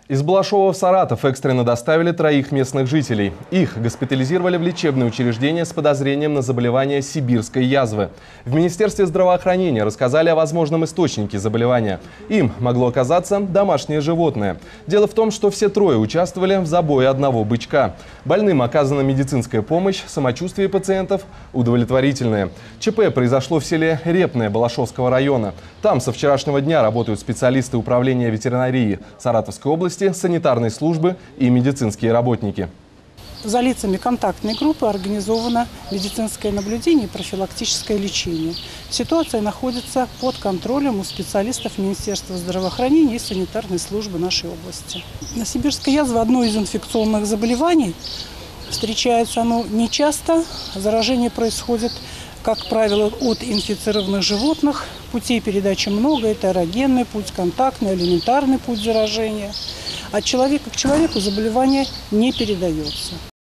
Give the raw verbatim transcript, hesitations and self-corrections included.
Из Балашова в Саратов экстренно доставили троих местных жителей. Их госпитализировали в лечебное учреждение с подозрением на заболевание сибирской язвы. В Министерстве здравоохранения рассказали о возможном источнике заболевания. Им могло оказаться домашнее животное. Дело в том, что все трое участвовали в забое одного бычка. Больным оказана медицинская помощь, самочувствие пациентов удовлетворительное. ЧП произошло в селе Репное Балашовского района. Там со вчерашнего дня работают специалисты управления ветеринарии Саратовской области, санитарной службы и медицинские работники. За лицами контактной группы организовано медицинское наблюдение и профилактическое лечение. Ситуация находится под контролем у специалистов Министерства здравоохранения и санитарной службы нашей области. Сибирская язва – одно из инфекционных заболеваний. Встречается оно нечасто. Заражение происходит, как правило, от инфицированных животных. Путей передачи много. Это аэрогенный путь, контактный, элементарный путь заражения. От человека к человеку заболевание не передается.